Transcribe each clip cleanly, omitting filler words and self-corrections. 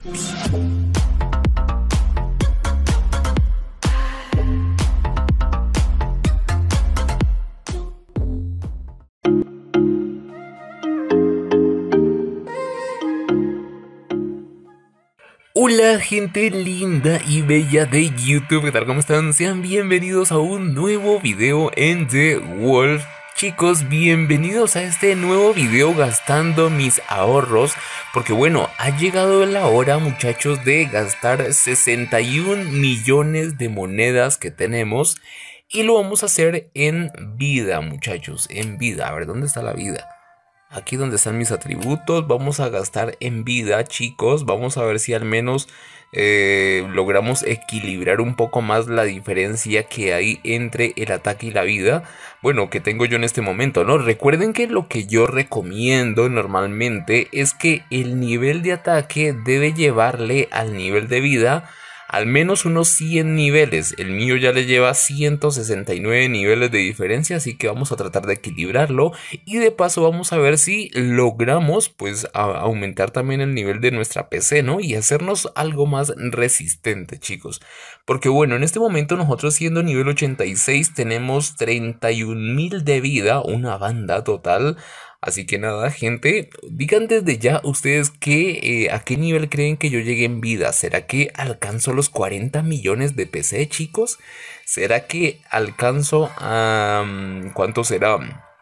Hola gente linda y bella de YouTube, ¿qué tal? ¿Cómo están? Sean bienvenidos a un nuevo video en The Wolf. Chicos, bienvenidos a este nuevo video gastando mis ahorros. Porque bueno, ha llegado la hora, muchachos, de gastar 61 millones de monedas que tenemos. Y lo vamos a hacer en vida, muchachos, en vida. A ver, ¿dónde está la vida? Aquí donde están mis atributos, vamos a gastar en vida, chicos. Vamos a ver si al menos logramos equilibrar un poco más la diferencia que hay entre el ataque y la vida. Bueno, que tengo yo en este momento, ¿no? Recuerden que lo que yo recomiendo normalmente es que el nivel de ataque debe llevarle al nivel de vida al menos unos 100 niveles. El mío ya le lleva 169 niveles de diferencia, así que vamos a tratar de equilibrarlo. Y de paso vamos a ver si logramos pues aumentar también el nivel de nuestra PC, ¿no? Y hacernos algo más resistente, chicos. Porque bueno, en este momento nosotros siendo nivel 86 tenemos 31.000 de vida, una banda total. Así que nada, gente, digan desde ya ustedes a qué nivel creen que yo llegue en vida. ¿Será que alcanzo los 40 millones de PC, chicos? ¿Será que alcanzo a... ¿cuánto será?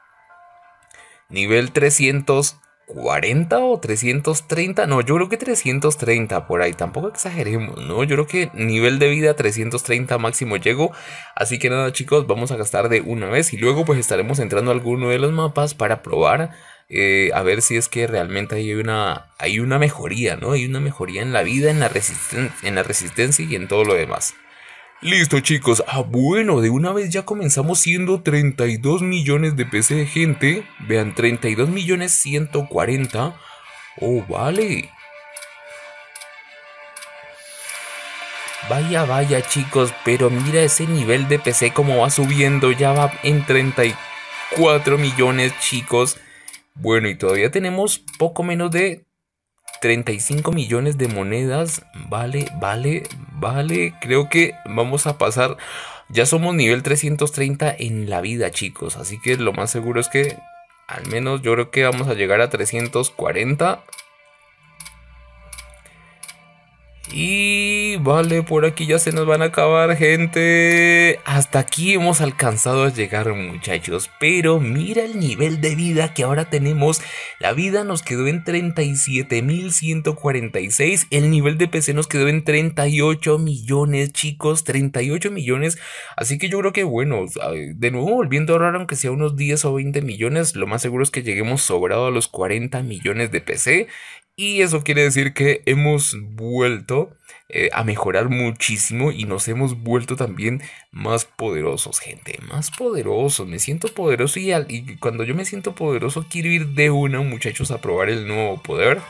¿Nivel 340 o 330? No, yo creo que 330 por ahí. Tampoco exageremos, ¿no? Yo creo que nivel de vida 330 máximo llego. Así que nada, chicos, vamos a gastar de una vez. Y luego pues estaremos entrando a alguno de los mapas para probar. A ver si es que realmente hay una mejoría, ¿no? Hay una mejoría en la vida, en la resistencia y en todo lo demás. Listo, chicos. Bueno, de una vez ya comenzamos siendo 32 millones de PC, gente. Vean, 32 millones 140. Oh, vale. Vaya, vaya, chicos, pero mira ese nivel de PC como va subiendo. Ya va en 34 millones, chicos. Bueno, y todavía tenemos poco menos de 35 millones de monedas. Vale, vale, vale. Creo que vamos a pasar. Ya somos nivel 330 en la vida, chicos. Así que lo más seguro es que al menos yo creo que vamos a llegar a 340. Y vale, por aquí ya se nos van a acabar, gente. Hasta aquí hemos alcanzado a llegar, muchachos. Pero mira el nivel de vida que ahora tenemos. La vida nos quedó en 37.146. El nivel de PC nos quedó en 38 millones, chicos. 38 millones. Así que yo creo que, bueno, de nuevo volviendo a ahorrar, aunque sea unos 10 o 20 millones, lo más seguro es que lleguemos sobrado a los 40 millones de PC. Y eso quiere decir que hemos vuelto a mejorar muchísimo y nos hemos vuelto también más poderosos, gente. Más poderosos. Me siento poderoso y cuando yo me siento poderoso quiero ir de una, muchachos, a probar el nuevo poder.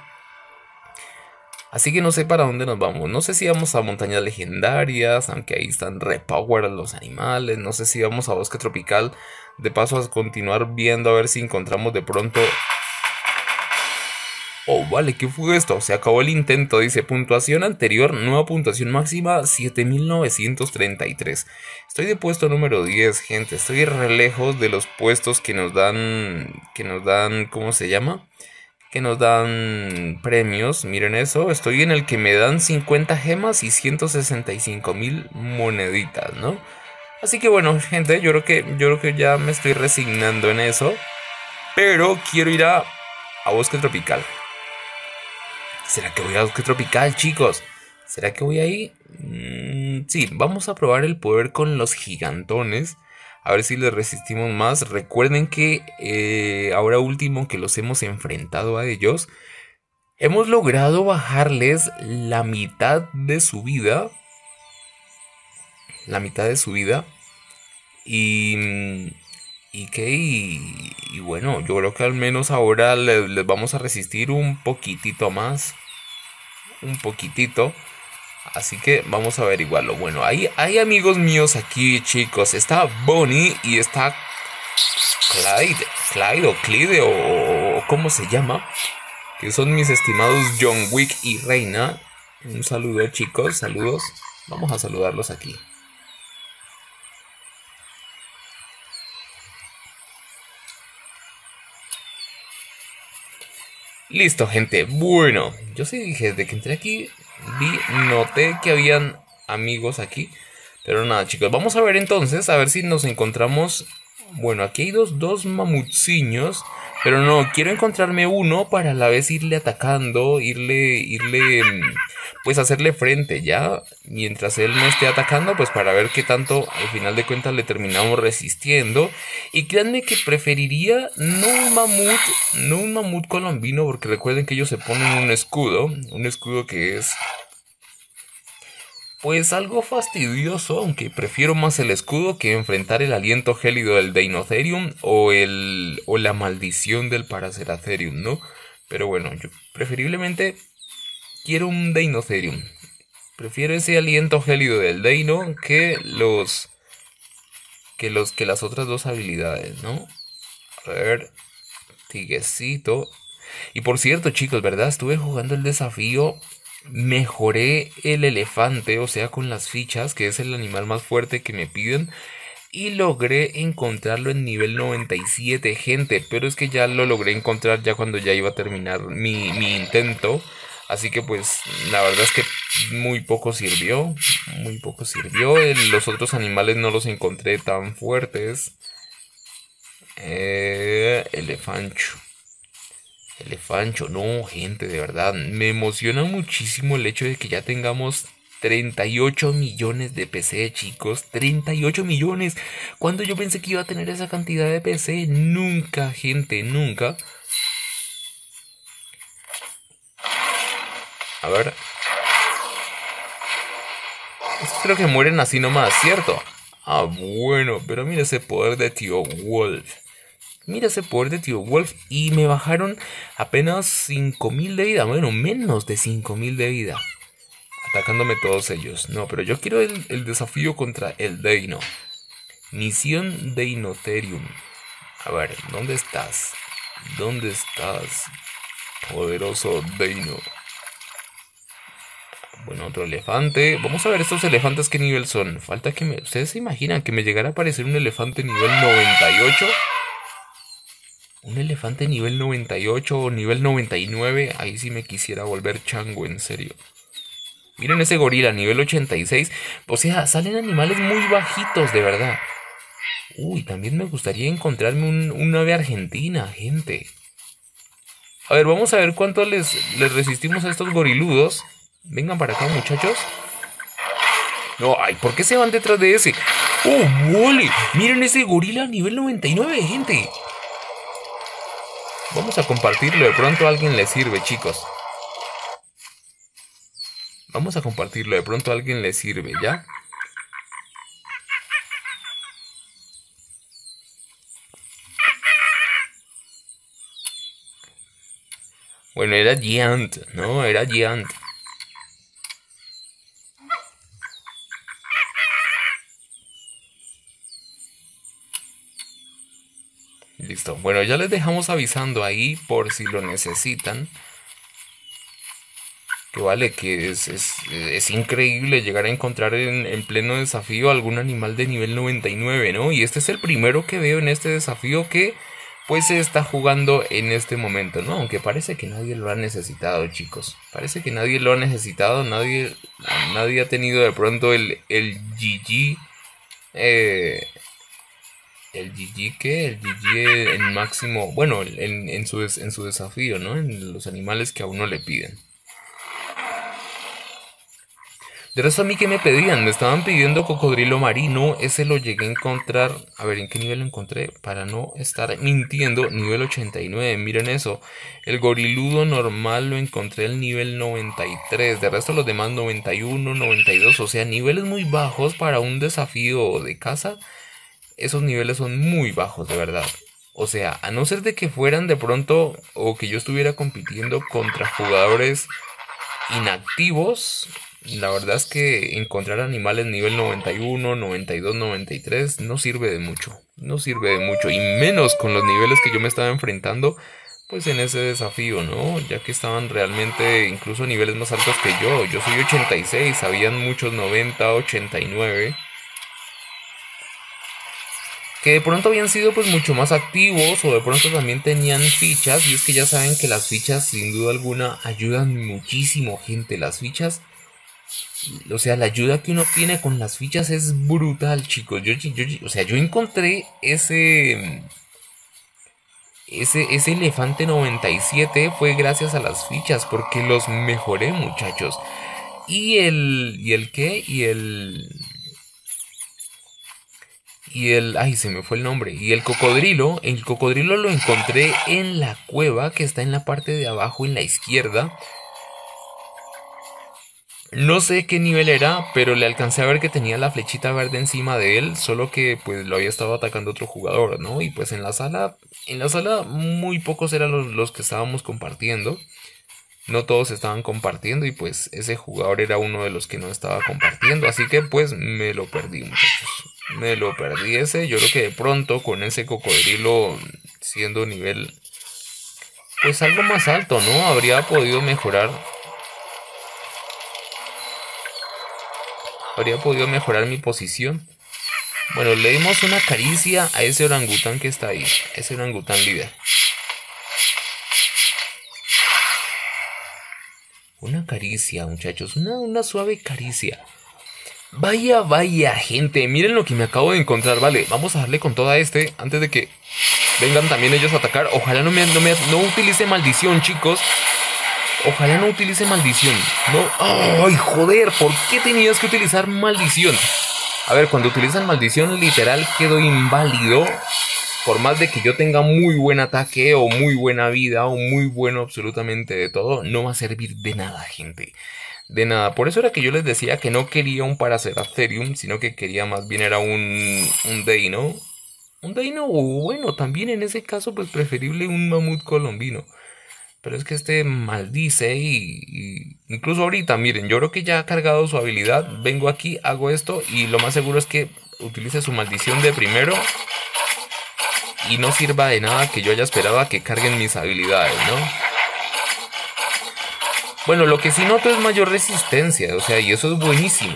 Así que no sé para dónde nos vamos. No sé si vamos a montañas legendarias, aunque ahí están repower los animales. No sé si vamos a bosque tropical. De paso a continuar viendo a ver si encontramos de pronto... Oh, vale, ¿qué fue esto? Se acabó el intento, dice puntuación anterior, nueva puntuación máxima 7933. Estoy de puesto número 10, gente. Estoy re lejos de los puestos que nos dan, ¿cómo se llama? Que nos dan premios. Miren eso, estoy en el que me dan 50 gemas y 165.000 moneditas, ¿no? Así que bueno, gente, yo creo que ya me estoy resignando en eso. Pero quiero ir a bosque tropical. ¿Será que voy a bosque tropical, chicos? ¿Será que voy ahí? Sí, vamos a probar el poder con los gigantones. A ver si les resistimos más. Recuerden que ahora último que los hemos enfrentado a ellos, hemos logrado bajarles la mitad de su vida. La mitad de su vida. Y bueno, yo creo que al menos ahora les vamos a resistir un poquitito más. Un poquitito. Así que vamos a averiguarlo. Bueno, hay amigos míos aquí, chicos. Está Bonnie y está Clyde o Clyde o ¿cómo se llama? que son mis estimados John Wick y Reina. Un saludo, chicos, saludos. Vamos a saludarlos aquí. Listo, gente. Bueno, yo sí dije, desde que entré aquí, noté que habían amigos aquí. Pero nada, chicos, vamos a ver entonces, a ver si nos encontramos. Bueno, aquí hay dos mamutciños. Pero no, quiero encontrarme uno para a la vez irle atacando, pues hacerle frente ya. Mientras él me esté atacando, pues para ver qué tanto al final de cuentas le terminamos resistiendo. Y créanme que preferiría no un mamut colombino, porque recuerden que ellos se ponen un escudo que es pues algo fastidioso, aunque prefiero más el escudo que enfrentar el aliento gélido del Deinotherium o la maldición del Paraceratherium, ¿no? Pero bueno, yo preferiblemente quiero un Deinotherium. Prefiero ese aliento gélido del Deino que las otras dos habilidades, ¿no? A ver, tiguecito. Y por cierto, chicos, ¿verdad? Estuve jugando el desafío. Mejoré el elefante, o sea, con las fichas, que es el animal más fuerte que me piden. Y logré encontrarlo en nivel 97, gente. Pero es que ya lo logré encontrar ya cuando ya iba a terminar mi intento. Así que pues la verdad es que muy poco sirvió. Muy poco sirvió. Los otros animales no los encontré tan fuertes. Elefancho. Elefancho, no, gente, de verdad, me emociona muchísimo el hecho de que ya tengamos 38 millones de PC, chicos. 38 millones. Cuando yo pensé que iba a tener esa cantidad de PC, nunca, gente, nunca. A ver. Estos creo que mueren así nomás, ¿cierto? Ah, bueno, pero mira ese poder de Tío Wolf. Mira ese poder de Tío Wolf y me bajaron apenas 5000 de vida. Bueno, menos de 5000 de vida. Atacándome todos ellos. No, pero yo quiero el desafío contra el Deino. Misión Deinotherium. A ver, ¿dónde estás? ¿Dónde estás? Poderoso Deino. Bueno, otro elefante. Vamos a ver estos elefantes qué nivel son. Falta que me... ¿Ustedes se imaginan que me llegara a aparecer un elefante nivel 98? Un elefante nivel 98 o nivel 99, ahí sí me quisiera volver chango, en serio. Miren ese gorila, nivel 86. O sea, salen animales muy bajitos, de verdad. Uy, también me gustaría encontrarme un ave argentina, gente. A ver, vamos a ver cuánto les resistimos a estos goriludos. Vengan para acá, muchachos. No, ay, ¿por qué se van detrás de ese? ¡Oh, vole! Miren ese gorila nivel 99, gente. Vamos a compartirlo, de pronto a alguien le sirve, chicos. Vamos a compartirlo, de pronto a alguien le sirve, ¿ya? Bueno, era Giant, ¿no? Era Giant. Listo. Bueno, ya les dejamos avisando ahí por si lo necesitan. Que vale, que es increíble llegar a encontrar en pleno desafío algún animal de nivel 99, ¿no? Y este es el primero que veo en este desafío que pues se está jugando en este momento, ¿no? Aunque parece que nadie lo ha necesitado, chicos. Parece que nadie lo ha necesitado, nadie ha tenido de pronto el GG. El GG, ¿qué? El GG en máximo, bueno, en su desafío, ¿no? En los animales que a uno le piden. De resto, a mí que me pedían, me estaban pidiendo cocodrilo marino, ese lo llegué a encontrar, a ver en qué nivel lo encontré, para no estar mintiendo, nivel 89, miren eso, el goriludo normal lo encontré al nivel 93, de resto los demás 91, 92, o sea, niveles muy bajos para un desafío de caza, esos niveles son muy bajos, de verdad. O sea, a no ser de que fueran de pronto, o que yo estuviera compitiendo contra jugadores inactivos, la verdad es que encontrar animales nivel 91, 92, 93 no sirve de mucho. No sirve de mucho. Y menos con los niveles que yo me estaba enfrentando. pues en ese desafío, ¿no? Ya que estaban realmente incluso a niveles más altos que yo. Yo soy 86, habían muchos 90, 89, que de pronto habían sido pues mucho más activos o de pronto también tenían fichas. Y es que ya saben que las fichas sin duda alguna ayudan muchísimo, gente. Las fichas, o sea, la ayuda que uno tiene con las fichas es brutal, chicos. O sea, yo encontré ese elefante 97 fue gracias a las fichas, porque los mejoré, muchachos. ¿Y el qué? Ay, se me fue el nombre. Y el cocodrilo lo encontré en la cueva que está en la parte de abajo en la izquierda. No sé qué nivel era, pero le alcancé a ver que tenía la flechita verde encima de él, solo que pues lo había estado atacando otro jugador, ¿no? Y pues en la sala muy pocos eran los que estábamos compartiendo. No todos estaban compartiendo y pues ese jugador era uno de los que no estaba compartiendo, así que pues me lo perdí, muchachos. Me lo perdí ese. Yo creo que de pronto con ese cocodrilo siendo nivel pues algo más alto, ¿no? Habría podido mejorar mi posición. Bueno, le dimos una caricia a ese orangután que está ahí, ese orangután líder. Una caricia, muchachos, una suave caricia. Vaya, vaya, gente, miren lo que me acabo de encontrar. Vale, vamos a darle con toda antes de que vengan también ellos a atacar. Ojalá no utilice maldición, chicos. Ojalá no utilice maldición. No. ¡Ay, joder! ¿Por qué tenías que utilizar maldición? A ver, cuando utilizan maldición, literal quedo inválido. Por más de que yo tenga muy buen ataque o muy buena vida o muy bueno absolutamente de todo, no va a servir de nada, gente. De nada. Por eso era que yo les decía que no quería un Paraceratherium, sino que quería más bien era un Deino. Un Deino, o bueno, también en ese caso, pues preferible un mamut colombino. Pero es que este maldice y incluso ahorita, miren, yo creo que ya ha cargado su habilidad. Vengo aquí, hago esto y lo más seguro es que utilice su maldición de primero y no sirva de nada que yo haya esperado a que carguen mis habilidades, ¿no? Bueno, lo que sí noto es mayor resistencia, o sea, y eso es buenísimo.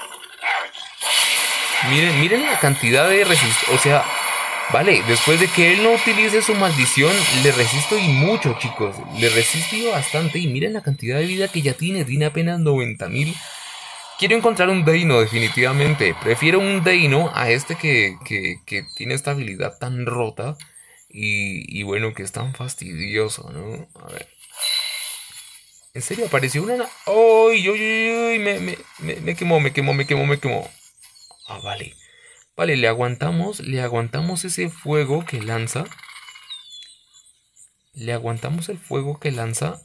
Miren la cantidad de resistencia, o sea, vale, después de que él no utilice su maldición, le resisto y mucho, chicos. Le resisto y bastante. Y miren la cantidad de vida que ya tiene apenas 90.000. Quiero encontrar un Deino, definitivamente. Prefiero un Deino a este que tiene esta habilidad tan rota. Y bueno, que es tan fastidioso, ¿no? A ver. En serio, apareció una... ¡Ay! ¡Ay! Me quemó, me quemó, me quemó, me quemó. Ah, vale. Vale, le aguantamos ese fuego que lanza. Le aguantamos el fuego que lanza.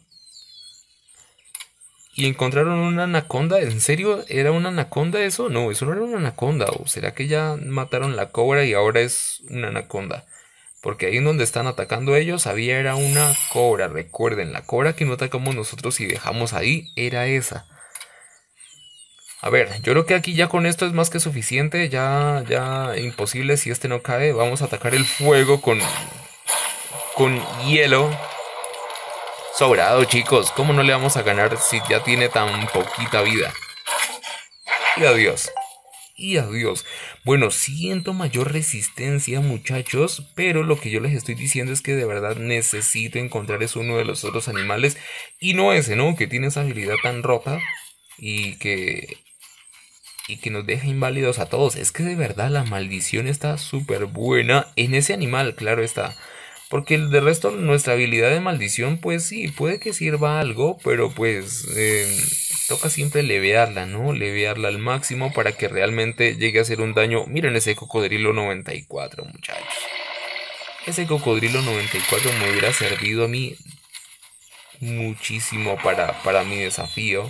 Y encontraron una anaconda. ¿En serio era una anaconda eso? No, eso no era una anaconda. ¿O será que ya mataron la cobra y ahora es una anaconda? Porque ahí en donde están atacando ellos había era una cobra. Recuerden, la cobra que no atacamos nosotros y dejamos ahí era esa. A ver, yo creo que aquí ya con esto es más que suficiente. Ya imposible si este no cae. Vamos a atacar el fuego con hielo. Sobrado, chicos. ¿Cómo no le vamos a ganar si ya tiene tan poquita vida? Y adiós. Y adiós. Bueno, siento mayor resistencia, muchachos, pero lo que yo les estoy diciendo es que de verdad necesito encontrar es uno de los otros animales y no ese, ¿no? Que tiene esa habilidad tan rota y que nos deja inválidos a todos. Es que de verdad la maldición está súper buena en ese animal, claro está. Porque de resto nuestra habilidad de maldición, pues sí, puede que sirva algo, pero pues toca siempre levearla, ¿no? Levearla al máximo para que realmente llegue a hacer un daño. Miren ese cocodrilo 94, muchachos. Ese cocodrilo 94 me hubiera servido a mí muchísimo para mi desafío.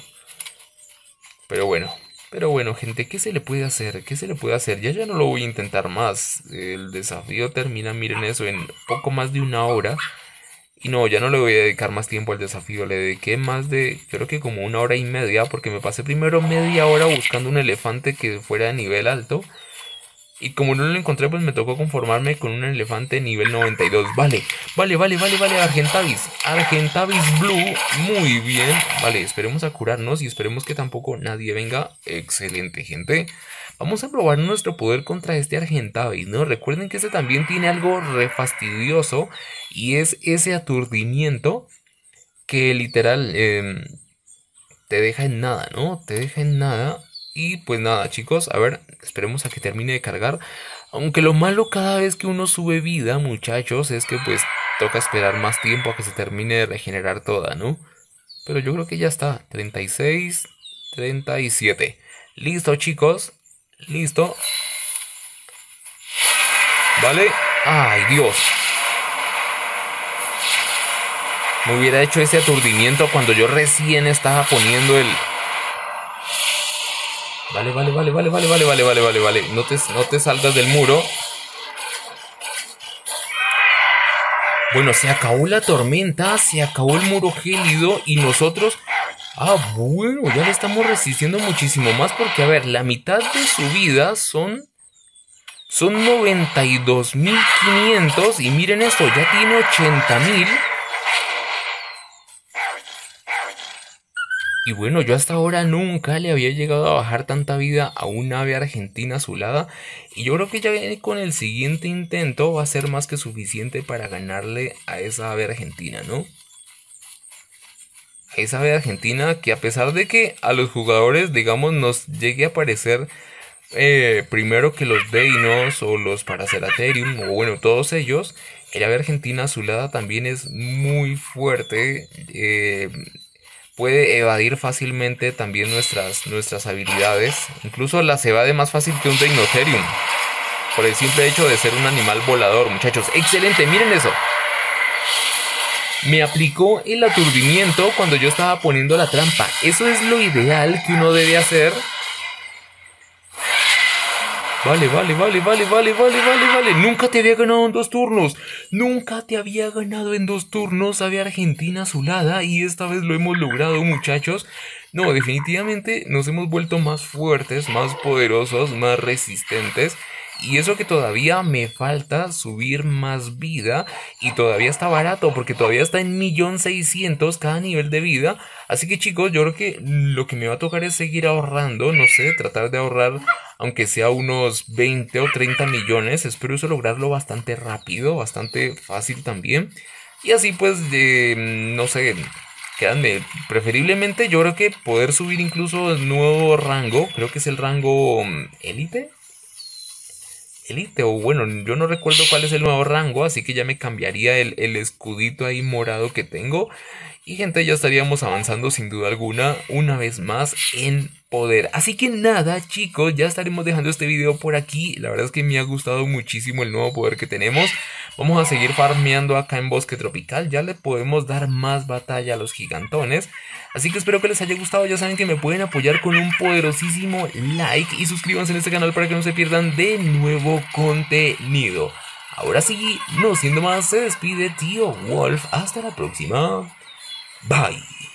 Pero bueno, gente, ¿qué se le puede hacer? ¿Qué se le puede hacer? Ya no lo voy a intentar más. El desafío termina, miren eso, en poco más de una hora. Y no, ya no le voy a dedicar más tiempo al desafío. Le dediqué más de, creo que como una hora y media, porque me pasé primero media hora buscando un elefante que fuera de nivel alto. Y como no lo encontré, pues me tocó conformarme con un elefante nivel 92. Vale, vale, vale, vale, vale. Argentavis. Argentavis Blue. Muy bien. Vale, esperemos a curarnos y esperemos que tampoco nadie venga. Excelente, gente. Vamos a probar nuestro poder contra este Argentavis, ¿no? Recuerden que este también tiene algo re fastidioso. Y es ese aturdimiento que literal te deja en nada, ¿no? Te deja en nada. Y pues nada, chicos, a ver, esperemos a que termine de cargar. Aunque lo malo cada vez que uno sube vida, muchachos, es que pues toca esperar más tiempo a que se termine de regenerar toda, ¿no? Pero yo creo que ya está. 36, 37. Listo, chicos. Listo. Vale. Ay, Dios. Me hubiera hecho ese aturdimiento cuando yo recién estaba poniendo el... Vale, vale, vale, vale, vale, vale, vale, vale, vale, vale. No te salgas del muro. Bueno, se acabó la tormenta, se acabó el muro gélido y nosotros... Ah, bueno, ya le estamos resistiendo muchísimo más porque, a ver, la mitad de su vida son 92.500 y miren esto, ya tiene 80.000. Y bueno, yo hasta ahora nunca le había llegado a bajar tanta vida a un ave argentina azulada. Y yo creo que ya con el siguiente intento va a ser más que suficiente para ganarle a esa ave argentina, ¿no? A esa ave argentina que, a pesar de que a los jugadores, digamos, nos llegue a parecer primero que los Deinos o los Paraceratherium, o bueno, todos ellos, el ave argentina azulada también es muy fuerte. Puede evadir fácilmente también nuestras habilidades. Incluso las evade más fácil que un Deinotherium. Por el simple hecho de ser un animal volador, muchachos. ¡Excelente! ¡Miren eso! Me aplicó el aturdimiento cuando yo estaba poniendo la trampa. Eso es lo ideal que uno debe hacer. Vale, vale, vale, vale, vale, vale, vale, vale. Nunca te había ganado en 2 turnos. Nunca te había ganado en 2 turnos. Ave argentina azulada. Y esta vez lo hemos logrado, muchachos. No, definitivamente nos hemos vuelto más fuertes, más poderosos, más resistentes. Y eso que todavía me falta subir más vida. Y todavía está barato porque todavía está en 1.600.000 cada nivel de vida. Así que, chicos, yo creo que lo que me va a tocar es seguir ahorrando. No sé, tratar de ahorrar aunque sea unos 20 o 30 millones. Espero eso lograrlo bastante rápido, bastante fácil también. Y así pues, no sé, créanme, preferiblemente yo creo que poder subir incluso el nuevo rango. Creo que es el rango élite. Elite, o bueno, yo no recuerdo cuál es el nuevo rango, así que ya me cambiaría el escudito ahí morado que tengo. Y gente, ya estaríamos avanzando sin duda alguna, una vez más en poder. Así que nada, chicos, ya estaremos dejando este video por aquí. La verdad es que me ha gustado muchísimo el nuevo poder que tenemos. Vamos a seguir farmeando acá en Bosque Tropical. Ya le podemos dar más batalla a los gigantones. Así que espero que les haya gustado. Ya saben que me pueden apoyar con un poderosísimo like. Y suscríbanse en este canal para que no se pierdan de nuevo contenido. Ahora sí, no siendo más, se despide Tío Wolf. Hasta la próxima. Bye.